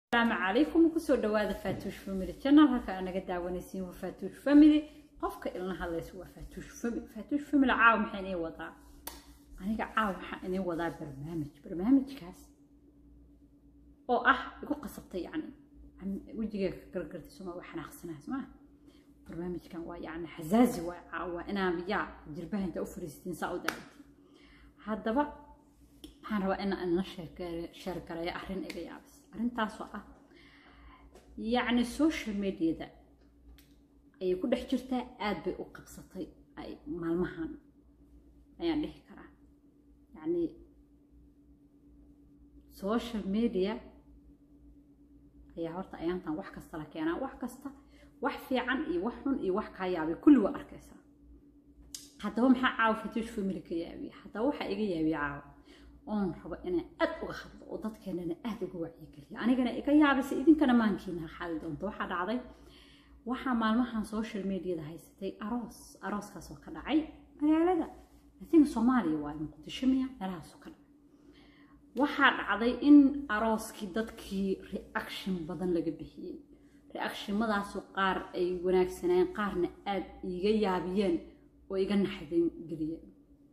السلام عليكم وكسو دواده فاتوش فاميلي channel halka anaga daawanaysiin waa Faatuush family qofka ilna hadlayso waa Faatuush family caaw maxay inay wadaa aniga caaw waxa inay wadaa barnaamijkaas oo igu qasabtay yani wajiga gargartay soma waxaan aqsanahay ma barnaamijkan waa yani xazaazi waa caaw inaan biya jirbaha inta u fariistin saaudaati hadaba waxaan rabaa in aan share gareeyo arrin iga yaabis arrintaas oo يعني social media da ay ku dhex jirtaa aad bay u qabsatay ay maalmahan ayaan dhihi karaa yani social media ayaa horta ayaantan wax kasta la keenaa wax kasta wax fiican iyo wax xun iyo wax ka yaabay kulli waa arkaysaa haddaba maxaa caaw Faatuush family ka yaabiya haddaba waxa iga yaabiya caaw oon rabo inaan aad uga hadlo oo dadkeenana aad uga wacyigeliyo anigana iga yaabisay idinkana maankiina xal doonto waxa dhacday waxa maalmahan social media da haysatay arooskaas oo ka dhacay magaalada laakiin Soomaaliya waa Muqdisho meelahaas oo ka dhacay waxa dhacday in arooskii dadkii reaction badan laga bixiyay reactionadaas oo qaar ay wanaagsaneen qaarna aad iga yaabiyeen oo iga naxdin galiyeen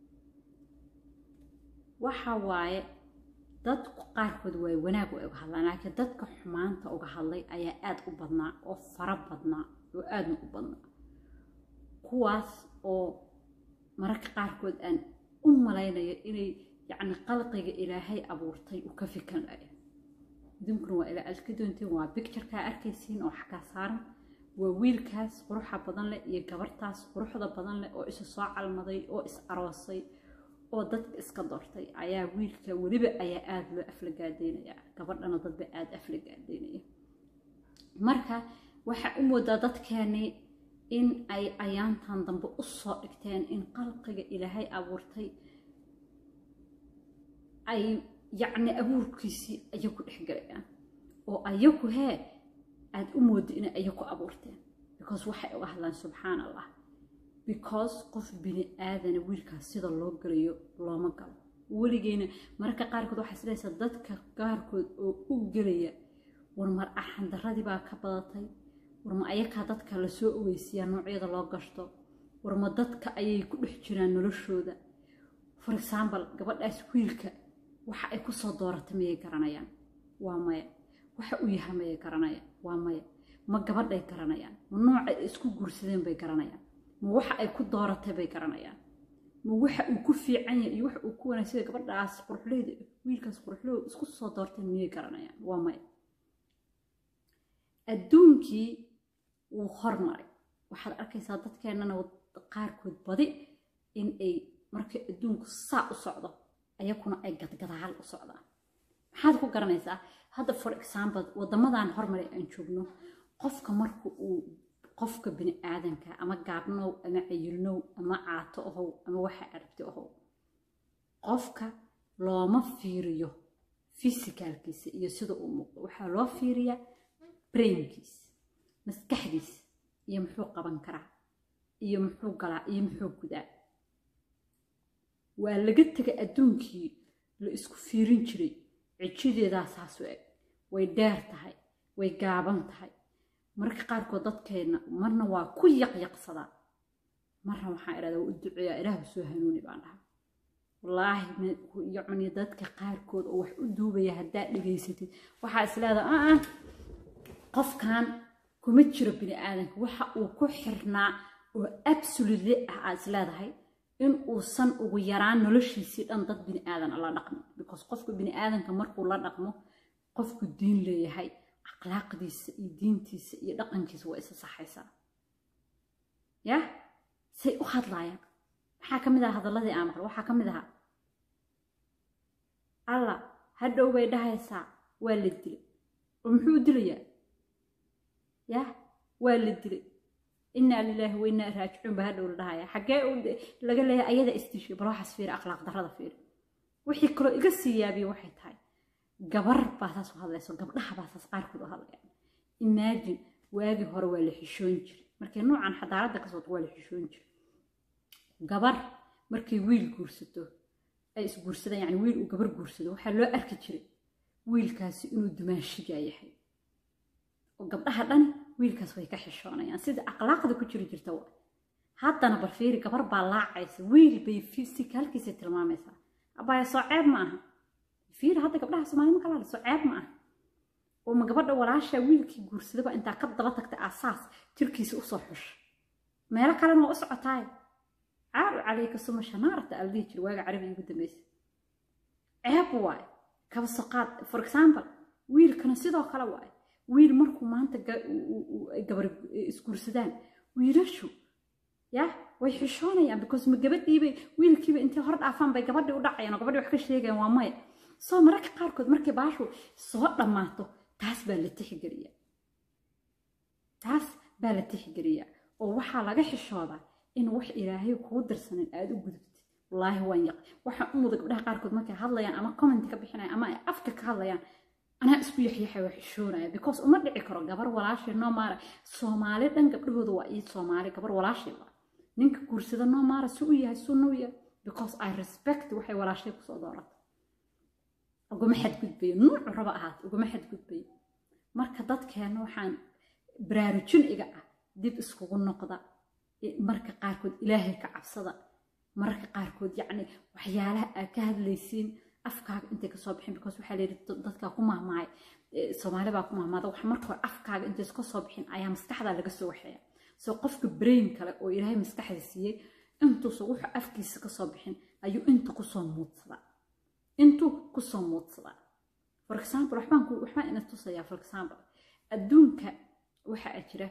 waxa waaye dadku qaarkood way wanaag uga hadlaan laakiin dadka xumaanta uga hadlay ayaa aad u badnaa oo fara badnaa oo aad u badnaa kuwaas oo mararka qaarkood aan u malaynayo inay yani qalqiga Ilaahay abuurtay u ka fikan lahayn dinkuna waa ila alkidoontiin waa picture-ka arkaysiin oo xaga saaran waa wiilkaas quruxda badan leh iyo gabartaas quruxda badan leh oo isu soo calmaday oo is aroosay oo dadka iska doortay ayaa wiilka waliba ayaa aad loo aflagaadeynaya gabadhana dadba aad aflagaadeynaya marka waxa u moodaa dadkeeni in ay ayaantan dambe u soo dhigteen in qalqiga Ilaahay abuurtay ay yani abuurkiisi ayagu dhexgalayaan oo ayagu aad u moodo in ayagu abuurteen because waxay uga hadlaan subhanallah because qof bini aadan wiilkaas sida loo galayo looma galo waligeena marka qaarkood waxa isleeysa dadka qaarkood oo u galaya war mar ahan daradii baa ka badatay war ma ayaka dadka la soo ogeysiya noocyada loo gashto war ma dadka ayay ku dhex jiraan noloshooda for example gabadhaas wiilka waxa ay ku soo dooratay ma garanayaan waa maya waxa uu yahay ma garanayaan waa maya ma gabadhay garanayaan ma nooca isku guursadeen bay garanayaan ma waxa ay ku dooratay bay garanayaan ma waxa uu ku fiican yahay iyo waxa uu ku wanaagsan gabadhaas quruxleed wiilkaas quruxleed isku soo doortay ma garanayaan waa may adduunkii uu hormaray waxaad arkaysaa dadkeenana qaarkood badi in ay markay adduunku saa u socdo ayaguna ay gadgadaal u socdaan maxaad ku garanaysaa hadda for example wadamadan hormaray aan joogno qofka markuu uu qofka bini aadanka ama gaabnow ama cayilnow ama caato ahow ama waxa aragti ahow qofka looma fiiriyo physicalkiisa iyo sida uu muuqdo waxa loo fiiriyaa brainkiisa maskaxdiisa iyo muxuu qaban karaa iyo muxuu galaa iyo muxuu gudaa waa laga tagay adduunkii la isku fiirin jiray cijideeda saas way dheer tahay way gaaban tahay marka qaarkood dadkeena marna waa ku yaqyaqsada marna waxa iraada u duceeyaa Ilaahay soo hanuuni baan dhahay wallaahi yacni dadka qaarkood oo wax u duubaya hadaa dhigaysatid waxa isleedahay qofkan kuma jiro bini aadanka waxa uu ku xirnaa oo absolutely isleedahay in uu san ugu yaraan noloshiisa dhan dad bini aadan la dhaqmo because qofka bini aadanka markuu la dhaqmo qofku diin leeyahay akhlaaqdiisa iyo diintiisa iyo dhaqankiisa waa isa saxaysaa ya say u hadlayaan waxa kamid ah hadaladii aan maqlo waxa kamid ah alla hadhow bay dhahaysaa waa la dilay oo muxuu dilayaa ya waa la dilay inna lillahi wa inna ilaihi raaji'uun ba hadhow dhahaya xagee laga leeyahay ayada istishay bal waxa fiir akhlaaq darrada fiir wixii kale iga siyaabiyo waxay tahay gabar baasaas u hadlayso gabdhaha baasaas qaarkood u hadlayaan imagine waagi hore waa la xishoon jiray markay noocan xadaaradda ka soo waa la xishoon jiray gabar markay wiil guursato ay isguursadaan yani wiil uu gabar guursado waxa loo arki jiray wiilkaasi inuu dumaanshiga yahay وقبلها داني ويلكاس way ka xishoonayaan sida akhlaaqda ku jiri jirta waa haddana bal fiiri gabar baa laacaysa wiil bay physicalkiisa tilmaamaysaa abaya soo ceeb ma aha fiiri hadda gabdhaha Soomaaliya ma kala soo ceeb ma aha oo ma gabadha walaasha wiilkii guursadaba inta ka daba tagtay asaas jirkiisa u soo xush meel kale ma u socotaay عارو عليك سما شنارة ألديك الواقع عربي يقدم بس عيب واي كبسقات for example ويل كان سيدا خلا واي ويل مركو ما أنت قبر سكور سودان ويرشوا يا ويحشونه يعني because مجبت دي ويل كيف أنت هرد عفان بقبر ودع يعني قبر وحكي شيء جوا وماي صار مرك قاركود مركي باشو صوت لماته تاس بالتحجرية تاس بالتحجرية ووحى لقى حشوده إنه وح إلهي وكودر سنة الآد وجدت والله هو يق وح أمضك بدها قاركود ما كهذا يعني أما كومنت كبحنا أما أفكك هذا يعني أنا أسبوع يحيى وحشونة because أمر عكرة جبر ولا شيء نو مارا سومالي دن قبل هو ضوئي سومالي جبر ولا شيء نينك كورس ده نو مارا سوية سنوية because I respect وحي ولا شيء بصدارات وقوم حد قد بي نوع ربعات وقوم حد قد بي مركضات كانوا حان براروتشن إجا ديب اسكو النقطة marka qaarkood ilaahay ka cabsada marka qaarkood yani waxyaalaha ka hadlaysiin afkaaga intay ka soo bixin because waxa leeyahay dadka ku mahmaay Soomaali baa ku mahmaada wax marka afkaaga intay iska soo bixin ayaa maskaxda laga soo waxaya soo qofka brain kale oo ilaahay maskaxda siiyay intuu soo wax afkiisa ka soo bixin ayuu inta ku soo muudsada for example waxaan ina tusayaa for example adduunka waxa jira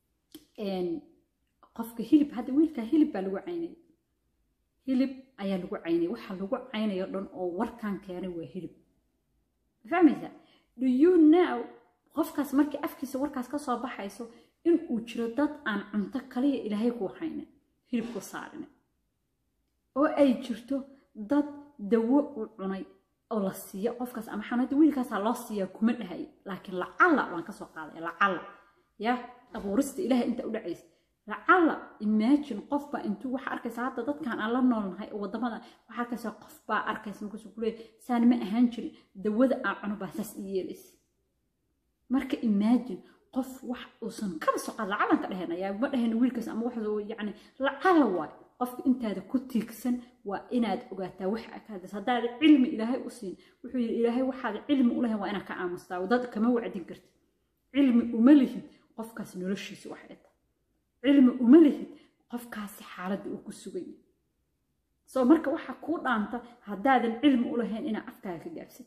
qofka hilib hada wiilka hilib baa lagu caynay hilib ayaa lagu caynay waxa lagu caynayo dhan oo warkan keenay waa hilib fahmaysa do you know qofkaas markii afkiisa warkaas ka soo baxayso in uu jiro dad aan cunto kaliya ilaahay ku haynin hilib ku saarin oo ay jirto dad dawo u cunay oo la siiyo qofkaas ama xanaad wiilkaas loo siiyo kuma dhahay laakiin lacala waan ka soo qaaday lacala ya abuurista ilaahay inta u dhacaysa lacala imagine qofba intuu waxa arkaysa hadda dadkan aan la noolnahay wadamada waxa arkaysa qofba arkaysa markuu soo kulay saan ma ahaan jirin dawada aan cuno baa saas yeelis marka imagine qof wax uusan ka soo qaad lacala ka dhahanaya ma dhahan wiilkaas ama wax yani lacala waay qofka intaada ku tiigsan waa inaad ogaataa waxa ka hadda hadaad cilmi ilaahay u siin wuxuu yiri ilaahay waxaad cilmi u lahayn waa inaad ka aamustaa dad kama wacdin kartid cilmi uma lihid qofkaas noloshiisa wax ay علم أمله قف كاسي حالة وكسوي سو مركا وحا كود أنت هداد العلم أولهين إنا أفكارك جالستي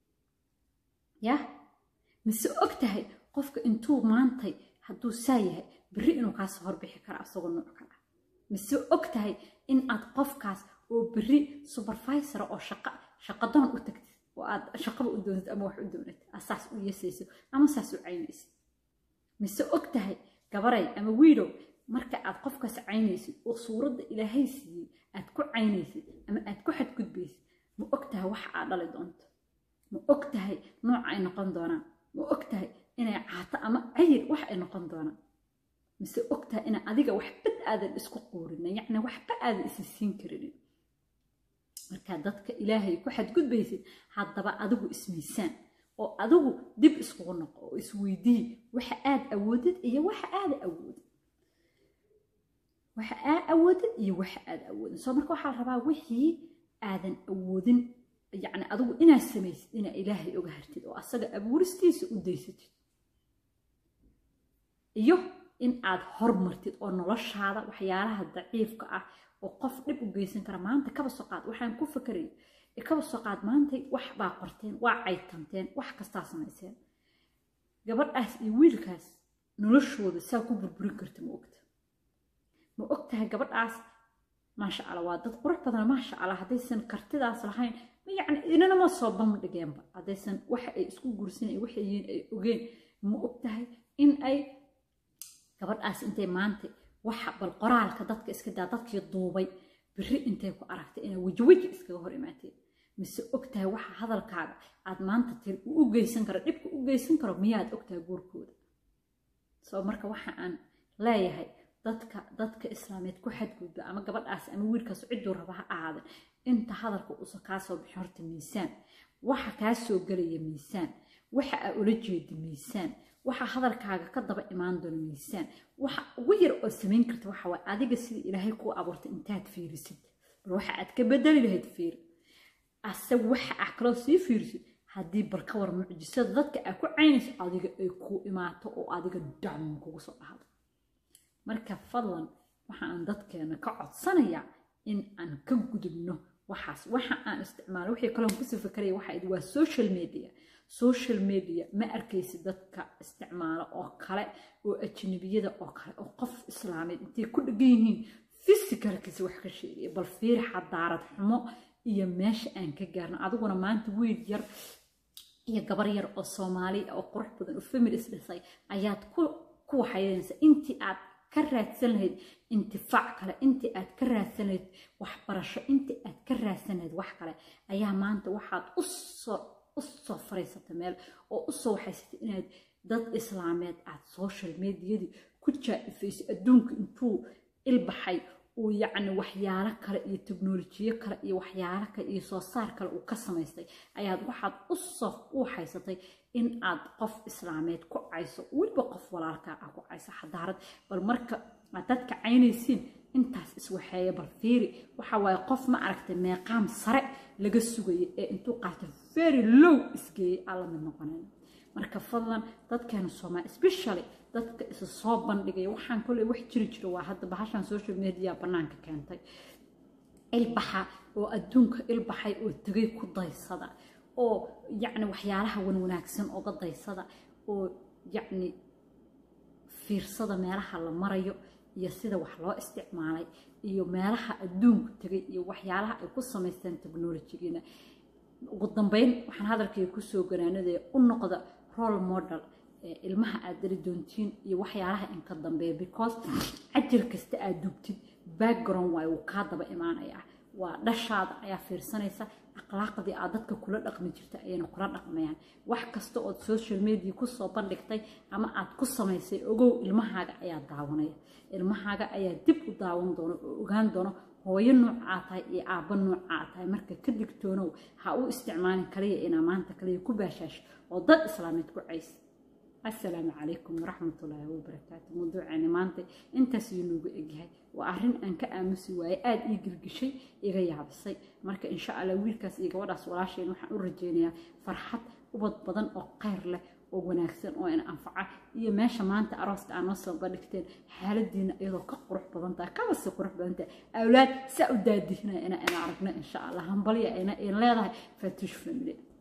يا مس أكتهي قفك إنتو مانتي هدو سايه بري إنو كاس هربي حكرا أصغر نوع كلا مس أكتهي إن أتقف كاس وبري سوبرفايسر أو شقدان أتكت وأد شقب أدونت أما وح أدونت أساس ويسيسو أما أساس وعينيسي مس أكتهي gabaray ama wiilow marka aad qofkaas caynaysid oo suurada ilaahay siiyay aad ku caynaysid ama aad ku xadgudbaysid ma ogtahay wax aad dhali doonto ma ogtahay nooc ay noqon doonaan ma ogtahay inay caato ama cayir wax ay noqon doonaan mise ogtahay in adiga wax bad aadan isku quurin yani wax ba aadan is siin karin marka dadka ilaahay ku xadgudbaysid haddaba adigu ismiisaan oo adigu dib isku noqo oo isweydii waxa aad awoodid iyo waxa aad awoodid waxa aad awoodin soo marka waxa la rabaa wixii aadan awoodin yani adigu inaad samaysid ina ilaahay uga hartid oo asaga abuuristiisa u daysatid iyo in aad hormartid oo noloshaada waxyaalaha daciifka ah oo qof dib u geysan kara maanta kaba soo qaad waxaan ku fikiray kaba soo qaad maanta wax baa qorteen waa caytanteen wax kasta samayseen gabadhaas iyo wiilkaas noloshooda saa ku burburin karta ma ogtahay gabadhaas ما شاء الله وادد قرح بدنا ما شاء الله هديسن كرتدا أصلحين يعني إننا ما صوبهم دقيقة هديسن وح إسكو جرسين أي وحيين أي وجين مؤبتها إن أي قبل أس أنت ما أنت وح بالقرال كدتك إسكدا دتك الضوبي بري أنت وعرفت إنه وجوج إسكهوري ماتي مس أكتها وح هذا الكعب عاد ما أنت تل وجيسن كرا إبك وجيسن كرا مياد أكتها جوركود سو مركب وح عن لا يهي dadka islaameed ku xadgudba ama gabadhaas ama wiilkaas ciduu raba ha ahaada inta hadalka uu ka soo bixin horta miisaan waxa ka soo galaya miisaan waxa ula jeedo miisaan waxa hadalkaaga ka daba imaan doona miisaan waxa ugu yar oo samayn karta waxa waa adiga sida ilaahay ku abuurtay intaad fiirisid bal waxa aad ka bedeli lahayd fiir ase waxa aad kala sii fiirisid haddii bal ka war mucjisada dadka aad ku caynayso adiga ay ku imaato oo adiga dam kugu soo dhahdo marka fadlan waxaan dadkeena ka codsanayaa in aan ka gudubno waxaas waxa aan isticmaalo wixii kale aan ku soo fikiray waxa waa social media ma arkaysid dadka isticmaalo oo kale oo ajnabiyada oo kale oo qof islaameed intay ku dhagan yihiin physicalkiisa wax ka sheegay bal fiir xadaarad xumo iyo meesha aan ka gaarno adiguna maanta wiil yar iyo gabar yar oo Soomaali oo qurux badan oo feminist dhisay ayaad ku waxaynaysaa intii aad ka raadsan lahayd intifaac kale intii aad ka raadsan lahayd waxbarasho intii aad ka raadsan lahayd wax kale ayaa maanta waxaad u soo fariisatay meel oo u soo waxaysatay inaad dad islaameed aad social media ku jaaifayso adduunka intuu ilbaxay oo yacni waxyaalo kale iyo teknolojiyo kale iyo waxyaalo kale iyo soo saar kale uu ka samaystay ayaad waxaad u waxaysatay in aad qof islaameed ku cayso weliba qof walaalka ah ku cayso xadaarad bal marka dadka caynaysiin intaas iswaxeeya bal fiiri waxa waaye qof ma aragtay meeqaam sare laga sugayay ee intuu qaato very low isgeeyay alla mid noqonayna marka fadlan dadkeena Soomaali especially dadka is soo bandhigay waxaan kulay wax jiro waa hadda bahashan social media banaanka keentay ilbaxa oo adduunka ilbaxay oo tagay ku daysada oo yacni waxyaalaha wanaagsan oo daysada oo yacni fiirsada meelaha la marayo iyo sida wax loo isticmaalay iyo meelaha adduunka tagay iyo waxyaalaha ay ku sameystaan teknolojiyada ugu dambeyn waxaan hadalkay ku soo ganaanaday u noqda role model ilmaha aad dari doontiin iyo waxyaalaha in ka dambeeya because ajir kasta aad dubtid background way uu ka daba imaanaya waa dhashaada ayaa fiirsanaysa akhlaaqdii aad dadka kula dhaqmi jirtay ayna kula dhaqmayaan wax kasta oo social media ku soo bandhigtay ama aad ku samaysay ogow ilmahaaga ayaa daawanaya ilmahaaga ayaa dib u daawan doona oo ogaan doona hooyo nooca tahay iyo aabba nooca tahay marka ka digtoonow ha u isticmaalin kaliya inaa maanta kaliya ku baashaash oo dad islaameed ku cays السلام عليكم ورحمة الله وبركاته موضوع يعني مانتي انت سينو بإجهاي وأهرين أنك أمسي وآد إيجل جشي إيجاي عبسي مركا إن شاء الله ويلكاس إيجا وداس وراشي نوحا أرجينيا فرحت وبضن أو قير له ووناكسن وأنا أنفعه إيه ماشا مانتا أراست عن نصر بدكتين حالة دينا إيضا كقرح بضنتا كبس قرح بضنتا أولاد سأوداد هنا أنا عرفنا إن شاء الله هم بليا أنا إن لا فتشوف المليء